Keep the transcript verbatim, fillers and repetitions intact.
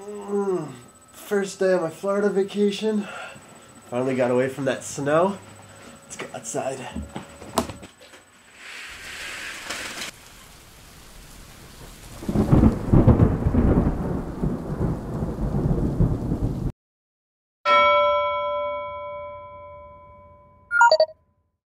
Mm, First day of my Florida vacation. Finally got away from that snow. Let's go outside.